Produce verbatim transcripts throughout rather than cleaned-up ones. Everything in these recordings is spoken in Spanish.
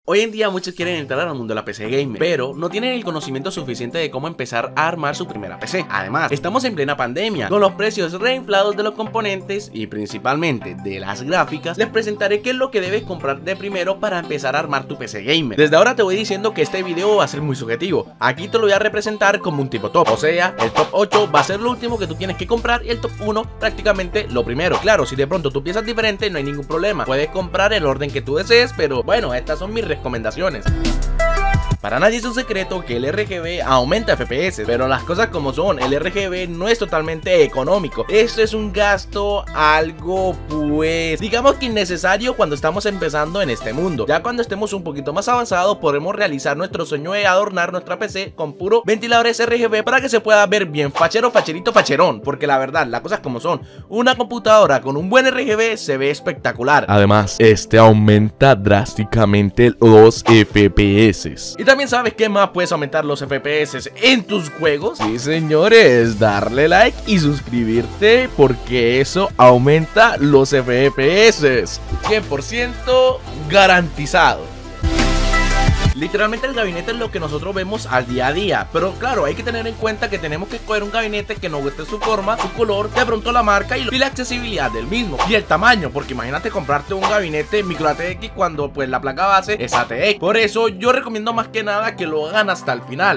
Hoy en día muchos quieren entrar al mundo de la P C gamer, pero no tienen el conocimiento suficiente de cómo empezar a armar su primera P C. Además, estamos en plena pandemia, con los precios reinflados de los componentes y principalmente de las gráficas. Les presentaré qué es lo que debes comprar de primero para empezar a armar tu P C gamer. Desde ahora te voy diciendo que este video va a ser muy subjetivo. Aquí te lo voy a representar como un tipo top, o sea, el top ocho va a ser lo último que tú tienes que comprar y el top uno prácticamente lo primero. Claro, si de pronto tú piensas diferente no hay ningún problema, puedes comprar el orden que tú desees, pero bueno, estas son mis recomendaciones. Para nadie es un secreto que el R G B aumenta F P S, pero las cosas como son, el R G B no es totalmente económico. Esto es un gasto algo, pues, digamos que innecesario cuando estamos empezando en este mundo. Ya cuando estemos un poquito más avanzados podremos realizar nuestro sueño de adornar nuestra P C con puro ventiladores R G B para que se pueda ver bien fachero, facherito, facherón. Porque la verdad, las cosas como son, una computadora con un buen R G B se ve espectacular. Además, este aumenta drásticamente los F P S. Y también sabes que más puedes aumentar los F P S en tus juegos. Sí, señores, darle like y suscribirte porque eso aumenta los F P S. cien por ciento garantizado. Literalmente el gabinete es lo que nosotros vemos al día a día, pero claro, hay que tener en cuenta que tenemos que escoger un gabinete que nos guste su forma, su color, de pronto la marca y la accesibilidad del mismo y el tamaño, porque imagínate comprarte un gabinete micro A T X cuando pues la placa base es A T X. Por eso yo recomiendo más que nada que lo hagan hasta el final.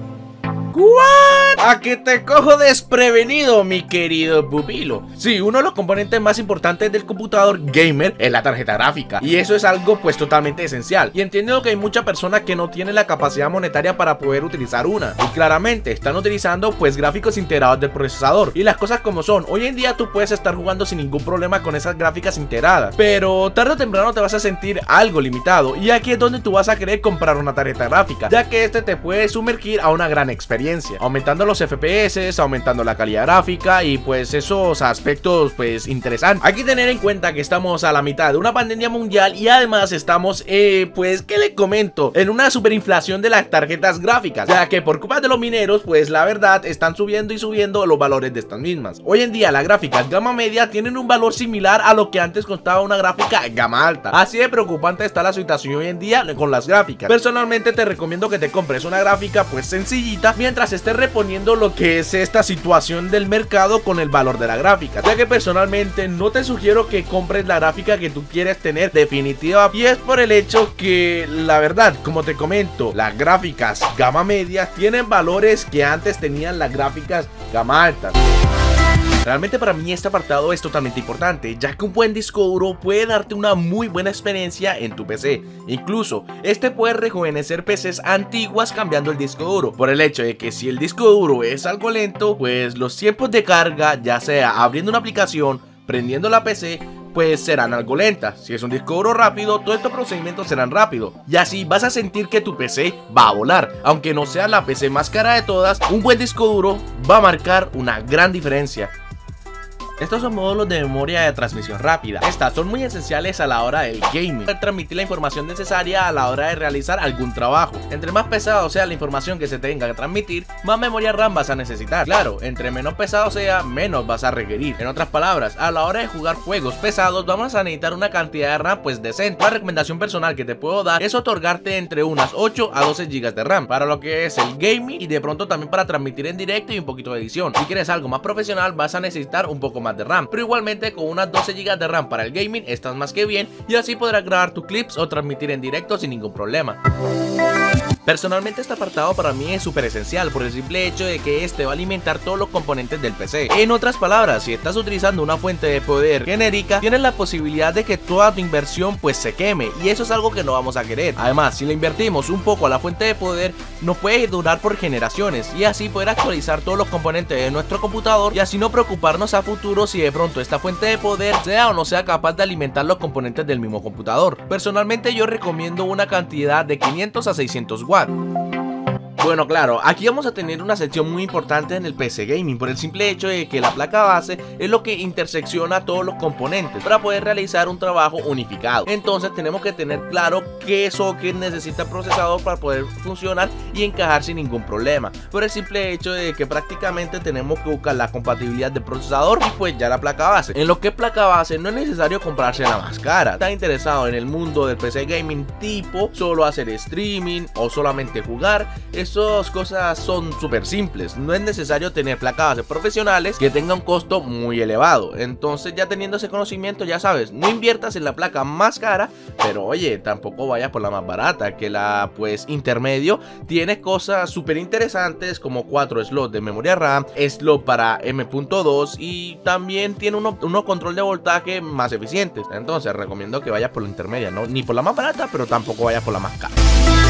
¿What? ¿A que te cojo desprevenido, mi querido pupilo? Sí, uno de los componentes más importantes del computador gamer es la tarjeta gráfica, y eso es algo pues totalmente esencial. Y entiendo que hay muchas personas que no tienen la capacidad monetaria para poder utilizar una, y claramente están utilizando pues gráficos integrados del procesador. Y las cosas como son, hoy en día tú puedes estar jugando sin ningún problema con esas gráficas integradas, pero tarde o temprano te vas a sentir algo limitado, y aquí es donde tú vas a querer comprar una tarjeta gráfica, ya que este te puede sumergir a una gran experiencia, aumentando los F P S, aumentando la calidad gráfica y pues esos aspectos pues interesantes. Hay que tener en cuenta que estamos a la mitad de una pandemia mundial y además estamos, eh, pues, ¿qué les comento? En una superinflación de las tarjetas gráficas, ya que por culpa de los mineros, pues la verdad están subiendo y subiendo los valores de estas mismas. Hoy en día las gráficas gama media tienen un valor similar a lo que antes costaba una gráfica gama alta. Así de preocupante está la situación hoy en día con las gráficas. Personalmente te recomiendo que te compres una gráfica pues sencillita, mientras estés reponiendo lo que es esta situación del mercado con el valor de la gráfica, ya que personalmente no te sugiero que compres la gráfica que tú quieres tener definitiva, y es por el hecho que la verdad, como te comento, las gráficas gama media tienen valores que antes tenían las gráficas gama alta. Realmente para mí este apartado es totalmente importante, ya que un buen disco duro puede darte una muy buena experiencia en tu P C. Incluso, este puede rejuvenecer P Cs antiguas cambiando el disco duro, por el hecho de que si el disco duro es algo lento, pues los tiempos de carga, ya sea abriendo una aplicación, prendiendo la P C, pues serán algo lentas. Si es un disco duro rápido, todos estos procedimientos serán rápidos, y así vas a sentir que tu P C va a volar. Aunque no sea la P C más cara de todas, un buen disco duro va a marcar una gran diferencia. Estos son módulos de memoria de transmisión rápida. Estas son muy esenciales a la hora del gaming, para transmitir la información necesaria a la hora de realizar algún trabajo. Entre más pesado sea la información que se tenga que transmitir, más memoria RAM vas a necesitar. Claro, entre menos pesado sea, menos vas a requerir. En otras palabras, a la hora de jugar juegos pesados, vamos a necesitar una cantidad de RAM pues decente. La recomendación personal que te puedo dar es otorgarte entre unas ocho a doce gigas de RAM para lo que es el gaming, y de pronto también para transmitir en directo y un poquito de edición. Si quieres algo más profesional, vas a necesitar un poco más de RAM, pero igualmente con unas doce gigas de RAM para el gaming estás más que bien, y así podrás grabar tus clips o transmitir en directo sin ningún problema. Personalmente este apartado para mí es súper esencial por el simple hecho de que este va a alimentar todos los componentes del P C. En otras palabras, si estás utilizando una fuente de poder genérica, tienes la posibilidad de que toda tu inversión pues se queme, y eso es algo que no vamos a querer. Además, si le invertimos un poco a la fuente de poder, nos puede durar por generaciones, y así poder actualizar todos los componentes de nuestro computador, y así no preocuparnos a futuro si de pronto esta fuente de poder sea o no sea capaz de alimentar los componentes del mismo computador. Personalmente yo recomiendo una cantidad de quinientos a seiscientos watts. Bueno, claro, aquí vamos a tener una sección muy importante en el P C Gaming por el simple hecho de que la placa base es lo que intersecciona todos los componentes para poder realizar un trabajo unificado. Entonces tenemos que tener claro qué socket necesita el procesador para poder funcionar y encajar sin ningún problema, por el simple hecho de que prácticamente tenemos que buscar la compatibilidad del procesador y pues ya la placa base. En lo que es placa base no es necesario comprarse la más cara. ¿Estás interesado en el mundo del P C Gaming tipo solo hacer streaming o solamente jugar? Esas cosas son súper simples, no es necesario tener placa base profesionales que tenga un costo muy elevado. Entonces ya teniendo ese conocimiento, ya sabes, no inviertas en la placa más cara, pero oye, tampoco vayas por la más barata, que la pues intermedio tiene cosas súper interesantes como cuatro slots de memoria RAM, slot para M punto dos y también tiene uno, uno control de voltaje más eficientes. Entonces recomiendo que vayas por la intermedia, no ni por la más barata, pero tampoco vayas por la más cara.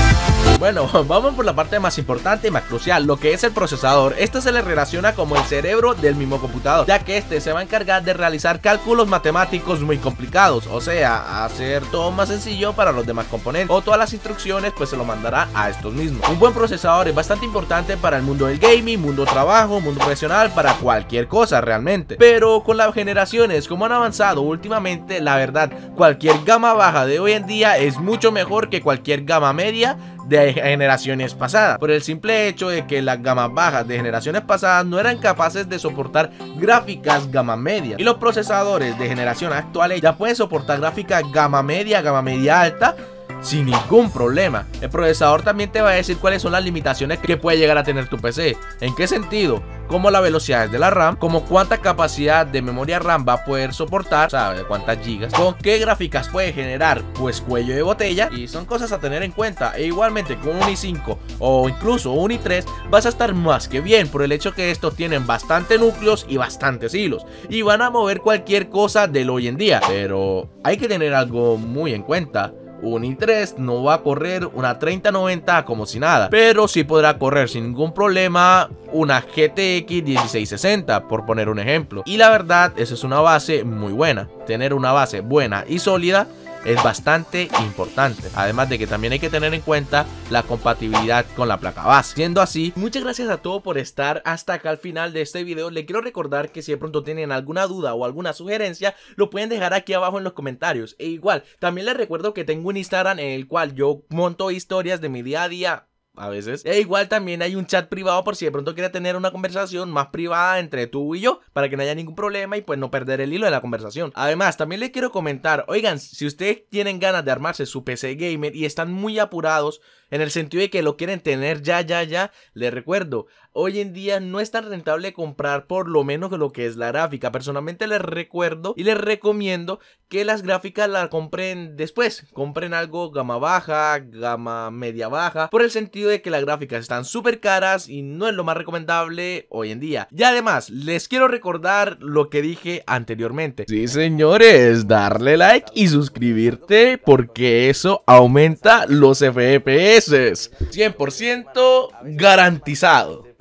Bueno, vamos por la parte más importante y más crucial, lo que es el procesador. Este se le relaciona como el cerebro del mismo computador, ya que este se va a encargar de realizar cálculos matemáticos muy complicados, o sea, hacer todo más sencillo para los demás componentes, o todas las instrucciones pues se lo mandará a estos mismos. Un buen procesador es bastante importante para el mundo del gaming, mundo trabajo, mundo profesional, para cualquier cosa realmente. Pero con las generaciones como han avanzado últimamente, la verdad, cualquier gama baja de hoy en día es mucho mejor que cualquier gama media de generaciones pasadas, por el simple hecho de que las gamas bajas de generaciones pasadas no eran capaces de soportar gráficas gama media, y los procesadores de generación actuales ya pueden soportar gráficas gama media, gama media alta sin ningún problema. El procesador también te va a decir cuáles son las limitaciones que puede llegar a tener tu P C. ¿En qué sentido? Como la velocidad de la RAM, como cuánta capacidad de memoria RAM va a poder soportar, ¿sabes? Cuántas gigas, con qué gráficas puede generar, pues cuello de botella, y son cosas a tener en cuenta. E igualmente con un i cinco o incluso un i tres vas a estar más que bien, por el hecho que estos tienen bastante núcleos y bastantes hilos, y van a mover cualquier cosa del hoy en día. Pero hay que tener algo muy en cuenta. Un i tres no va a correr una treinta noventa como si nada, pero sí podrá correr sin ningún problema una G T X dieciséis sesenta, por poner un ejemplo. Y la verdad, esa es una base muy buena. Tener una base buena y sólida es bastante importante, además de que también hay que tener en cuenta la compatibilidad con la placa base. Siendo así, muchas gracias a todos por estar hasta acá al final de este video. Les quiero recordar que si de pronto tienen alguna duda o alguna sugerencia, lo pueden dejar aquí abajo en los comentarios. E igual, también les recuerdo que tengo un Instagram en el cual yo monto historias de mi día a día a veces. E igual también hay un chat privado por si de pronto quiere tener una conversación más privada entre tú y yo, para que no haya ningún problema y pues no perder el hilo de la conversación. Además, también les quiero comentar, oigan, si ustedes tienen ganas de armarse su P C gamer y están muy apurados en el sentido de que lo quieren tener ya, ya, ya, les recuerdo, hoy en día no es tan rentable comprar por lo menos lo que es la gráfica. Personalmente les recuerdo y les recomiendo que las gráficas las compren después. Compren algo gama baja, gama media baja, por el sentido de que las gráficas están súper caras y no es lo más recomendable hoy en día. Y además, les quiero recordar lo que dije anteriormente. Sí, señores, darle like y suscribirte porque eso aumenta los F P S. cien por ciento garantizado.